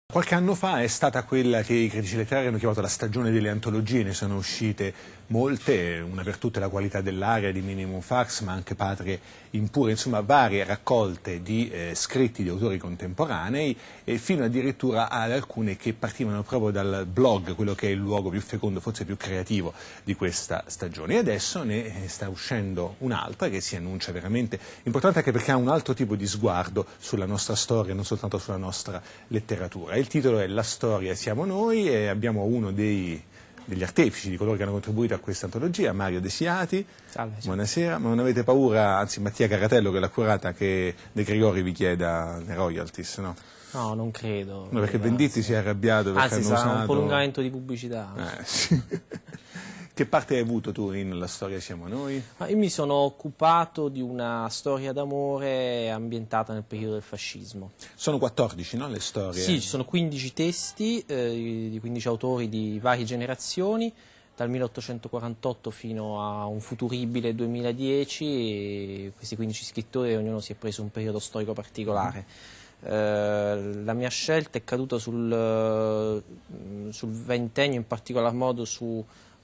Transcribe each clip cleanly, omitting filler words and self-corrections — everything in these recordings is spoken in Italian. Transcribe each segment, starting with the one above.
Qualche anno fa è stata quella che i critici letterari hanno chiamato la stagione delle antologie, ne sono uscite molte, una per tutte La qualità dell'aria di Minimum Fax, ma anche Patrie impure, insomma varie raccolte di scritti di autori contemporanei e fino addirittura ad alcune che partivano proprio dal blog, quello che è il luogo più fecondo, forse più creativo di questa stagione. E adesso ne sta uscendo un'altra che si annuncia veramente importante anche perché ha un altro tipo di sguardo sulla nostra storia, non soltanto sulla nostra letteratura. Il titolo è La storia siamo noi e abbiamo uno degli artefici, di coloro che hanno contribuito a questa antologia, Mario De Siati. Salve. Buonasera, ma non avete paura, anzi Mattia Caratello che l'ha curata, che De Gregori vi chieda le royalties, no? No, non credo. No, perché Venditti si è arrabbiato perché anzi, hanno sarà usato... un prolungamento di pubblicità. Sì. Che parte hai avuto tu in La storia siamo noi? Io mi sono occupato di una storia d'amore ambientata nel periodo del fascismo. Sono 14, no, le storie? Sì, ci sono 15 testi di 15 autori di varie generazioni, dal 1848 fino a un futuribile 2010, e questi 15 scrittori ognuno si è preso un periodo storico particolare. La mia scelta è caduta sul ventennio, in particolar modo su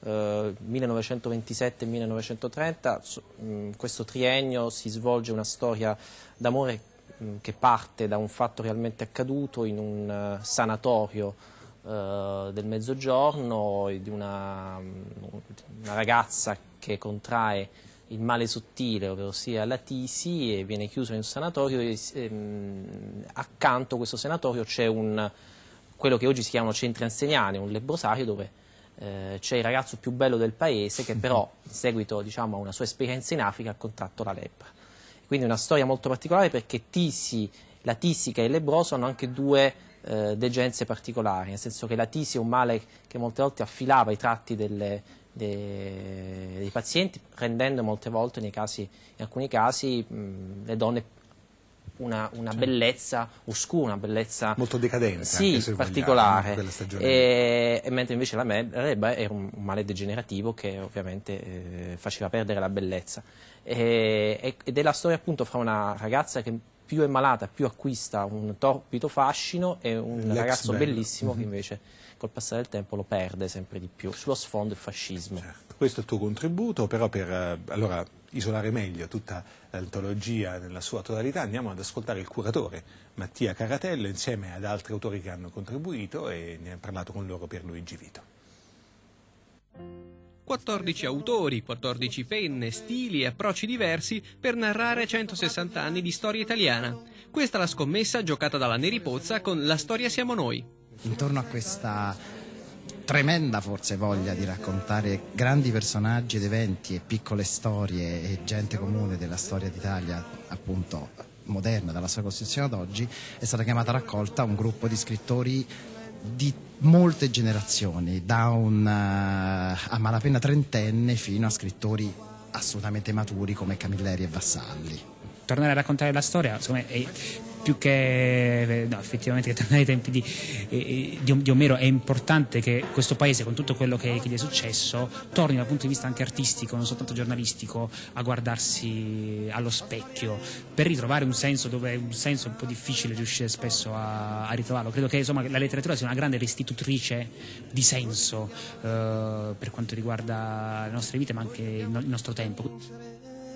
1927-1930, questo triennio si svolge una storia d'amore che parte da un fatto realmente accaduto in un sanatorio del Mezzogiorno, di una ragazza che contrae il male sottile, ovvero sia la tisi, e viene chiusa in un sanatorio e accanto a questo sanatorio c'è quello che oggi si chiamano centri anziani, un lebbrosario dove c'è il ragazzo più bello del paese che però in seguito, diciamo, a una sua esperienza in Africa ha contratto la lebbra. Quindi è una storia molto particolare perché la tisica e il lebbroso hanno anche due degenze particolari, nel senso che la tisi è un male che molte volte affilava i tratti dei pazienti, rendendo molte volte, in alcuni casi, le donne una bellezza oscura, una bellezza molto decadente, sì, anche se particolare, vogliamo, stagione. E mentre invece la lebbra era un male degenerativo che ovviamente faceva perdere la bellezza, ed è la storia appunto fra una ragazza che più è malata più acquista un torpido fascino e un ragazzo bellissimo che invece col passare del tempo lo perde sempre di più, sullo sfondo il fascismo. Certo. Questo è il tuo contributo, però per allora isolare meglio tutta l'antologia nella sua totalità andiamo ad ascoltare il curatore Mattia Caratello insieme ad altri autori che hanno contribuito, e ne ha parlato con loro Pierluigi Vito. 14 autori, 14 penne, stili e approcci diversi per narrare 160 anni di storia italiana. Questa è la scommessa giocata dalla Neri Pozza con La storia siamo noi. Intorno a questa tremenda forse voglia di raccontare grandi personaggi ed eventi e piccole storie e gente comune della storia d'Italia, appunto moderna, dalla sua costituzione ad oggi, è stata chiamata a raccolta un gruppo di scrittori di molte generazioni, da a malapena trentenne fino a scrittori assolutamente maturi come Camilleri e Vassalli. Tornare a raccontare la storia, secondo me, è più che no, effettivamente che tornare ai tempi di Omero, è importante che questo paese, con tutto quello che gli è successo, torni dal punto di vista anche artistico, non soltanto giornalistico, a guardarsi allo specchio per ritrovare un senso dove è un senso un po' difficile riuscire spesso a ritrovarlo. Credo che insomma la letteratura sia una grande restitutrice di senso per quanto riguarda le nostre vite ma anche il nostro tempo.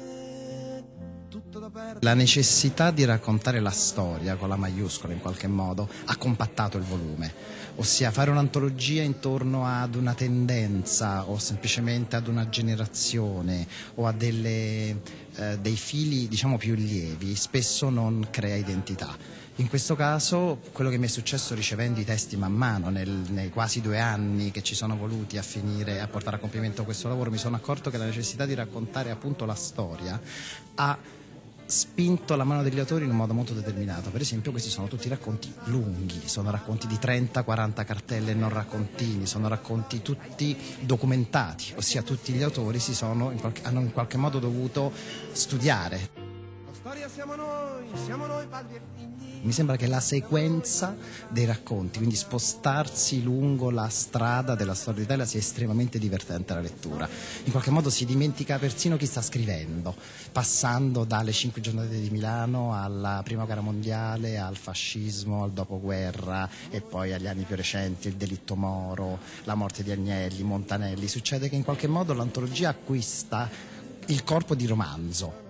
La necessità di raccontare la storia con la maiuscola in qualche modo ha compattato il volume, ossia fare un'antologia intorno ad una tendenza o semplicemente ad una generazione o a dei fili diciamo più lievi spesso non crea identità. In questo caso quello che mi è successo ricevendo i testi man mano nei quasi 2 anni che ci sono voluti a portare a compimento questo lavoro, mi sono accorto che la necessità di raccontare appunto la storia ha spinto la mano degli autori in un modo molto determinato. Per esempio questi sono tutti racconti lunghi, sono racconti di 30-40 cartelle, non raccontini, sono racconti tutti documentati, ossia tutti gli autori hanno in qualche modo dovuto studiare. La storia siamo noi padri e figli. Mi sembra che la sequenza dei racconti, quindi spostarsi lungo la strada della storia d'Italia, sia estremamente divertente alla lettura. In qualche modo si dimentica persino chi sta scrivendo, passando dalle 5 giornate di Milano alla Prima Guerra Mondiale, al fascismo, al dopoguerra e poi agli anni più recenti, il delitto Moro, la morte di Agnelli, Montanelli. Succede che in qualche modo l'antologia acquista il corpo di romanzo.